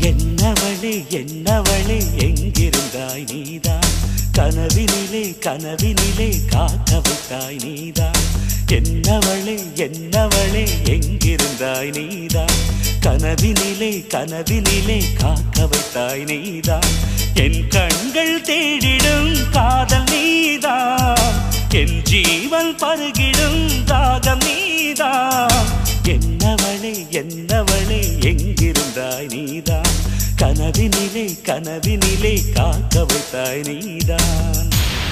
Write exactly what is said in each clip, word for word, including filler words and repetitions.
என்னவளே என்னவளே எங்கிருந்தாய் நீதான் கனவினிலே கனவினிலே காக்க வைத்தாய் நீதான் என்னவளே என்னவளே எங்கிருந்தாய் நீதான் கனவினிலே கனவினிலே காக்க வைத்தாய் நீதான் என் கண்கள் தேடிடும் காதல் நீதான் என் ஜீவன் பருகிடும் தாகம் நீதான் என்னவளே என்னவளே எங்கிருந்தாய் நீதான் கனவினிலே கனவினிலே காக்க வைத்தாய் நீதான்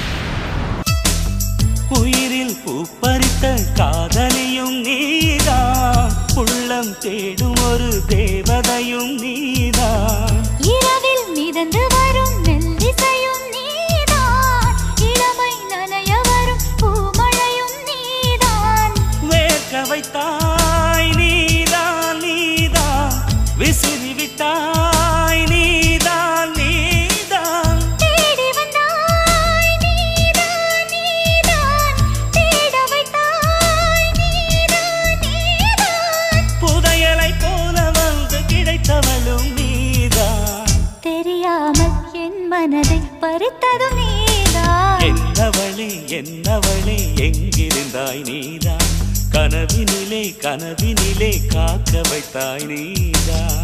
உயிரில் பூப்பறித்த காதலியும் நீதான் உள்ளம் தேடும் ஒரு தேவதையும் நீதான் இரவில் மிதந்து வரும் மெல்லிசையும் நீதான் இளமை நனைய வரும் பூமழையும் நீதான் வேர்க்க வைத்தாய் நீதான் நீதான் விசிறி விட்டாய் நீதான் நீதான் தேடி வந்தாய் நீதான் நீதான் தேட வைத்தாய் நீதான் நீதான் புதையலை போல வந்து கிடைத்தவளும் நீதான் தெரியாமல் என் மனதை பறித்ததும் நீதான் என்னவளே என்னவளே எங்கிருந்தாய் நீதான் கனவினிலே கனவினிலே காக்க வைத்தாய் நீதான்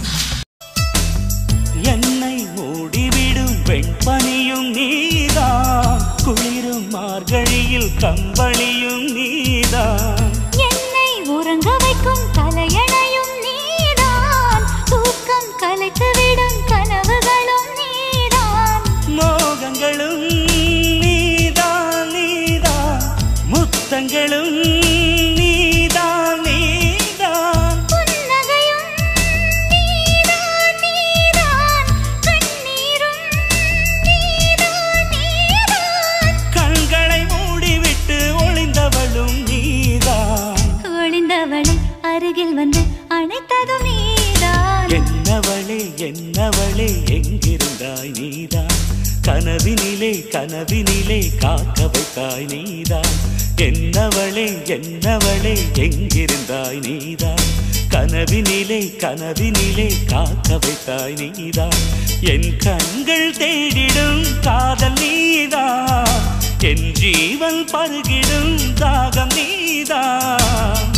என்னை மூடிவிடும் வெண்பனியும் நீதான் குளிரும் மார்கழியில் கம்பளியும் நீதான் என்னை உறங்க வைக்கும் தலையணையும் நீதான் தூக்கம் கலைத்துவிடும் கனவுகளும் நீதான் மோகங்களும் நீதான் நீதான் முத்தங்களும் நீதான் நீதான் புன்னகையும் நீதான் நீதான் கண்ணீரும் நீதான் நீதான் கண்களை மூடிவிட்டு ஒளிந்தவளும் நீதான் ஒளிந்தவளை அருகில் வந்து அணைத்ததும் நீதான் என்னவளே என்னவளே எங்கிருந்தாய் நீதான் கனவினிலே கனவினிலே காக்க வைத்தாய் நீதான் என்னவளே என்னவளே எங்கிருந்தாய் நீதான் கனவினிலே கனவினிலே காக்க வைத்தாய் நீதான் என் கண்கள் தேடிடும் காதல் நீதான் என் ஜீவன் பருகிடும் தாகம் நீதான்